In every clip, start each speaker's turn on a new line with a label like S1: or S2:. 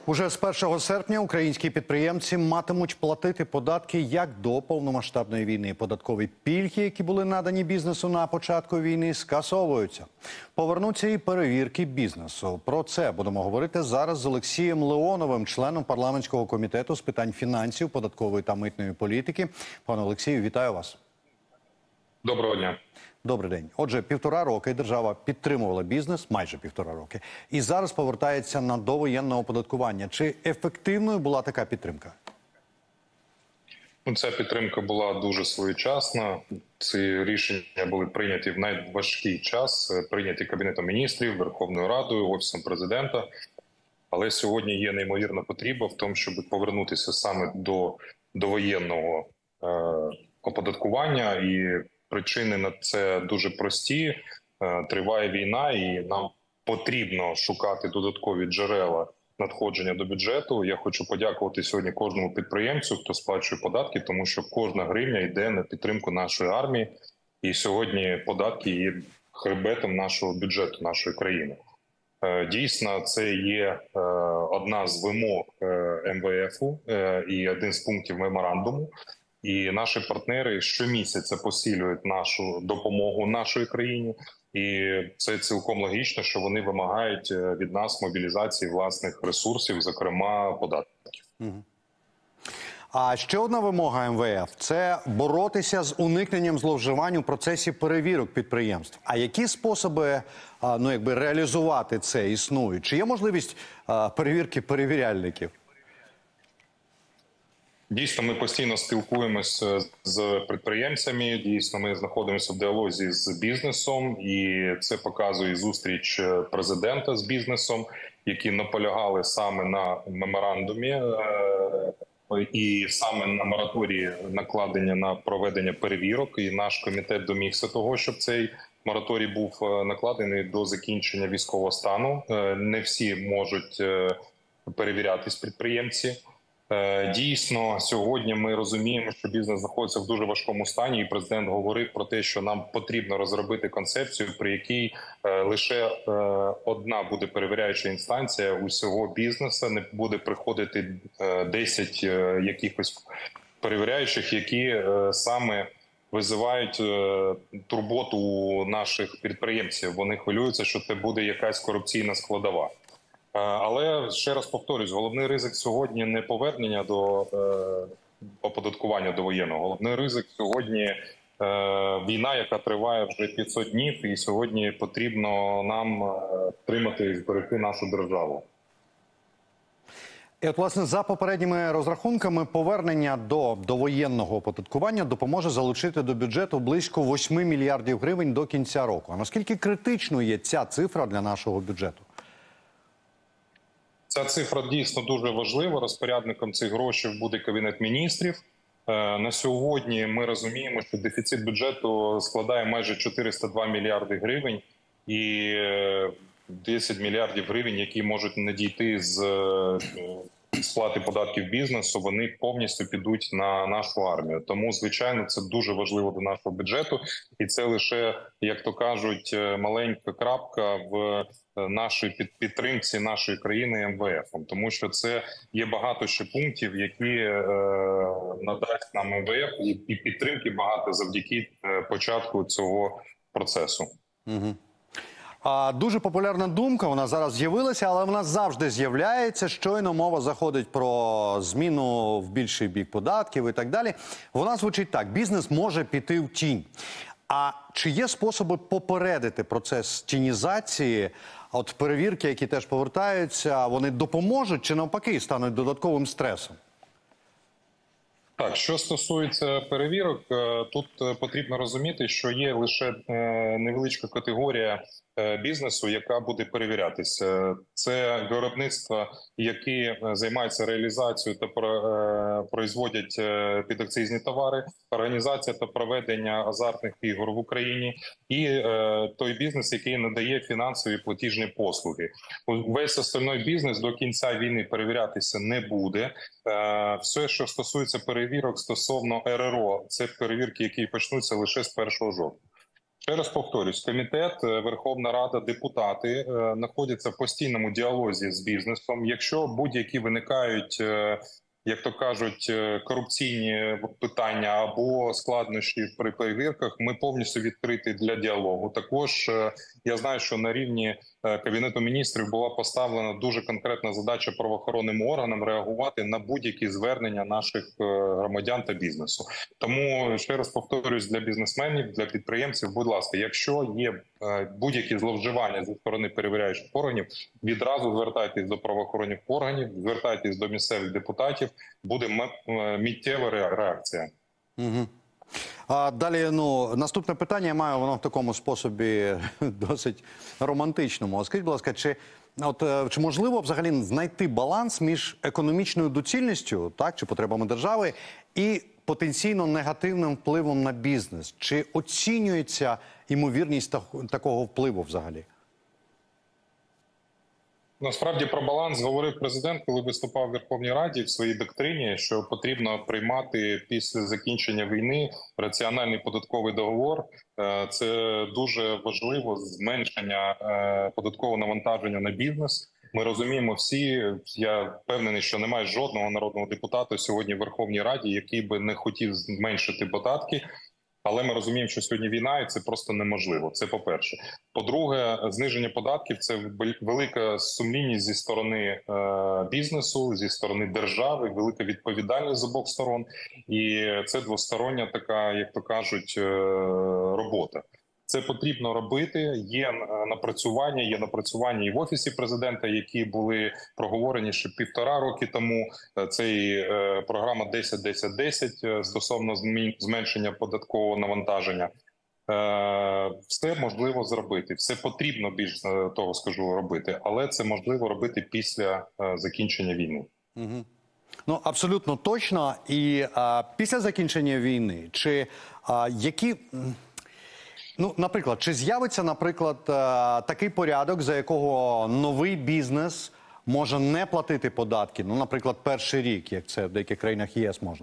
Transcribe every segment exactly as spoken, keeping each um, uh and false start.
S1: Уже з першого серпня українські підприємці матимуть платити податки як до повномасштабної війни. Податкові пільги, які були надані бізнесу на початку війни, скасовуються. Повернуться і перевірки бізнесу. Про це будемо говорити зараз з Олексієм Леоновим, членом парламентського комітету з питань фінансів, податкової та митної політики. Пане Олексію, вітаю вас.
S2: Доброго дня.
S1: Добрий день. Отже, півтора роки держава підтримувала бізнес, майже півтора роки, і зараз повертається на довоєнне оподаткування. Чи ефективною була така підтримка?
S2: Ну, ця підтримка була дуже своєчасна. Ці рішення були прийняті в найважкий час, прийняті Кабінетом міністрів, Верховною Радою, Офісом Президента. Але сьогодні є неймовірна потреба в тому, щоб повернутися саме до довоєнного е, оподаткування. І причини на це дуже прості. Триває війна, і нам потрібно шукати додаткові джерела надходження до бюджету. Я хочу подякувати сьогодні кожному підприємцю, хто сплачує податки, тому що кожна гривня йде на підтримку нашої армії. І сьогодні податки є хребетом нашого бюджету, нашої країни. Дійсно, це є одна з вимог ем ве ефу і один з пунктів меморандуму. І наші партнери щомісяця посилюють нашу допомогу нашій країні. І це цілком логічно, що вони вимагають від нас мобілізації власних ресурсів, зокрема податків.
S1: Угу. А ще одна вимога ем ве еф – це боротися з уникненням зловживань у процесі перевірок підприємств. А які способи ну, якби, реалізувати це існують? Чи є можливість перевірки перевіряльників?
S2: Дійсно, ми постійно спілкуємося з підприємцями, дійсно ми знаходимося в діалозі з бізнесом, і це показує зустріч президента з бізнесом, які наполягали саме на меморандумі і саме на мораторії накладення на проведення перевірок. І наш комітет домігся того, щоб цей мораторій був накладений до закінчення військового стану. Не всі можуть перевірятись підприємці. Дійсно, сьогодні ми розуміємо, що бізнес знаходиться в дуже важкому стані, і президент говорив про те, що нам потрібно розробити концепцію, при якій лише одна буде перевіряюча інстанція усього бізнесу, не буде приходити десять якихось перевіряючих, які саме визивають турботу у наших підприємців. Вони хвилюються, що це буде якась корупційна складова. Але, ще раз повторюсь, головний ризик сьогодні не повернення до е, оподаткування довоєнного. Головний ризик сьогодні е, війна, яка триває вже п'ятсот днів, і сьогодні потрібно нам тримати і зберегти нашу державу.
S1: І от, власне, за попередніми розрахунками, повернення до довоєнного оподаткування допоможе залучити до бюджету близько восьми мільярдів гривень до кінця року. А наскільки критичною є ця цифра для нашого бюджету?
S2: Ця цифра дійсно дуже важлива. Розпорядником цих грошей буде Кабінет міністрів. На сьогодні ми розуміємо, що дефіцит бюджету складає майже чотириста два мільярди гривень і десять мільярдів гривень, які можуть надійти з сплати податків бізнесу, вони повністю підуть на нашу армію. Тому, звичайно, це дуже важливо до нашого бюджету. І це лише, як то кажуть, маленька крапка в нашій підтримці нашої країни ем ве ефом. Тому що це є багато ще пунктів, які е, надасть нам ем ве еф, і підтримки багато завдяки початку цього процесу.
S1: Угу. А, дуже популярна думка, вона зараз з'явилася, але вона завжди з'являється, щойно мова заходить про зміну в більший бік податків і так далі. Вона звучить так: бізнес може піти в тінь. А чи є способи попередити процес тінізації? От перевірки, які теж повертаються, вони допоможуть чи навпаки стануть додатковим стресом?
S2: Так, що стосується перевірок, тут потрібно розуміти, що є лише невеличка категорія бізнесу, яка буде перевірятися. Це виробництва, які займаються реалізацією та производять підакцизні товари, організація та проведення азартних ігор в Україні, і той бізнес, який надає фінансові платіжні послуги. Весь остальний бізнес до кінця війни перевірятися не буде. Все, що стосується перевірок стосовно ер ер о, це перевірки, які почнуться лише з першого жовтня. Ще раз повторюсь, комітет, Верховна Рада, депутати е, знаходяться в постійному діалозі з бізнесом. Якщо будь-які виникають, е, як то кажуть, е, корупційні питання або складнощі при перевірках, ми повністю відкриті для діалогу. Також е, я знаю, що на рівні е, Кабінету міністрів була поставлена дуже конкретна задача правоохоронним органам реагувати на будь-які звернення наших е, громадян та бізнесу. Тому ще раз повторюсь, для бізнесменів, для підприємців, будь ласка, якщо є е, будь-які зловживання зі сторони перевіряючих органів, відразу звертайтесь до правоохоронних органів, звертайтесь до місцевих депутатів, буде миттєва реакція.
S1: Угу. А далі, ну, наступне питання я маю, воно в такому способі досить романтичному. Скажіть, будь ласка, чи, от, чи можливо взагалі знайти баланс між економічною доцільністю, так, чи потребами держави, і потенційно негативним впливом на бізнес? Чи оцінюється ймовірність такого впливу взагалі?
S2: Насправді про баланс говорив президент, коли виступав в Верховній Раді в своїй доктрині, що потрібно приймати після закінчення війни раціональний податковий договор. Це дуже важливо, зменшення податкового навантаження на бізнес. Ми розуміємо всі, я впевнений, що немає жодного народного депутата сьогодні в Верховній Раді, який би не хотів зменшити податки. Але ми розуміємо, що сьогодні війна, і це просто неможливо. Це по-перше. По-друге, зниження податків – це велика сумлінність зі сторони е, бізнесу, зі сторони держави, велика відповідальність з обох сторон. І це двостороння така, як то кажуть, е, робота. Це потрібно робити. Є напрацювання, є напрацювання і в Офісі президента, які були проговорені ще півтора роки тому. Це і е, програма десять десять десять стосовно зменшення податкового навантаження. Е, все можливо зробити, все потрібно, більш того скажу, робити, але це можливо робити після е, закінчення війни.
S1: Угу. Ну, абсолютно точно. І а, після закінчення війни, чи а, які... Ну, наприклад, чи з'явиться, наприклад, такий порядок, за якого новий бізнес може не платити податки? Ну, наприклад, перший рік, як це в деяких країнах ЄС можна.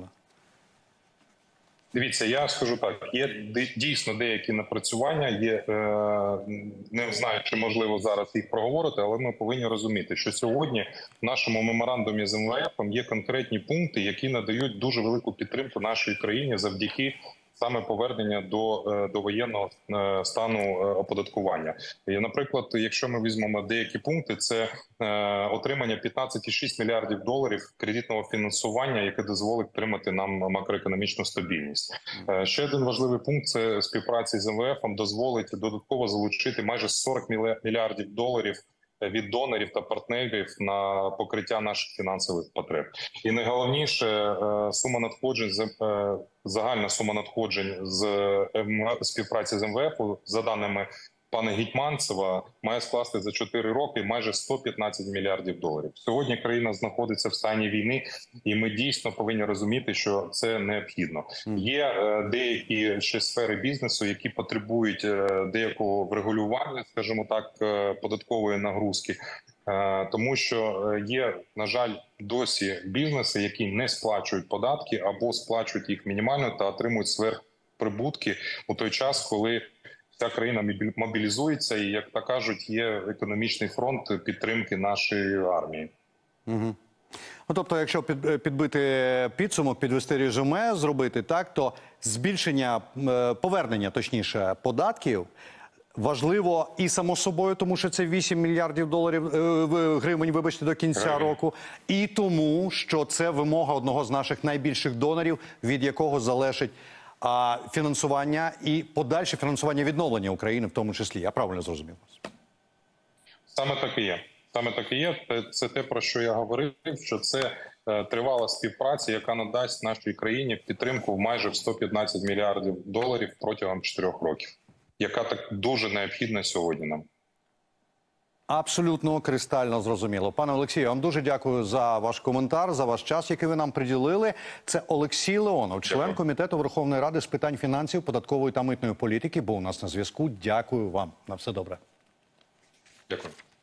S2: Дивіться, я скажу так, є дійсно деякі напрацювання, є, е, не знаю, чи можливо зараз їх проговорити, але ми повинні розуміти, що сьогодні в нашому меморандумі з ем ве ефом є конкретні пункти, які надають дуже велику підтримку нашій країні завдяки саме повернення до, до воєнного стану оподаткування. І, наприклад, якщо ми візьмемо деякі пункти, це е, отримання п'ятнадцять цілих шість десятих мільярдів кредитного фінансування, яке дозволить отримати нам макроекономічну стабільність. Е, ще один важливий пункт – це співпраця з ем ве ефом дозволить додатково залучити майже сорок мільярдів доларів від донорів та партнерів на покриття наших фінансових потреб. І найголовніше, сума надходжень, загальна сума надходжень з співпраці з ем ве ефу, за даними пана Гетманцева, має скласти за чотири роки майже сто п'ятнадцять мільярдів доларів. Сьогодні країна знаходиться в стані війни, і ми дійсно повинні розуміти, що це необхідно. Є е, деякі ще сфери бізнесу, які потребують е, деякого врегулювання, скажімо так, е, податкової нагрузки. Е, тому що є, на жаль, досі бізнеси, які не сплачують податки або сплачують їх мінімально та отримують сверхприбутки у той час, коли вся країна мобілізується і, як то кажуть, є економічний фронт підтримки нашої армії.
S1: Угу. Ну, тобто, якщо під, підбити підсумок, підвести резюме, зробити так, то збільшення, повернення, точніше, податків важливо і само собою, тому що це вісім мільярдів доларів, гривень, вибачте, до кінця Гривень. року, і тому, що це вимога одного з наших найбільших донорів, від якого залежить а фінансування і подальше фінансування відновлення України в тому числі. Я правильно зрозумів?
S2: Саме так і є. Саме так і є. Це те, про що я говорив, що це е, тривала співпраця, яка надасть нашій країні підтримку в майже сто п'ятнадцять мільярдів доларів протягом чотирьох років, яка так дуже необхідна сьогодні нам.
S1: Абсолютно кристально зрозуміло. Пане Олексію, я вам дуже дякую за ваш коментар, за ваш час, який ви нам приділили. Це Олексій Леонов, член дякую. Комітету Верховної Ради з питань фінансів, податкової та митної політики, був у нас на зв'язку. Дякую вам. На все добре.
S2: Дякую.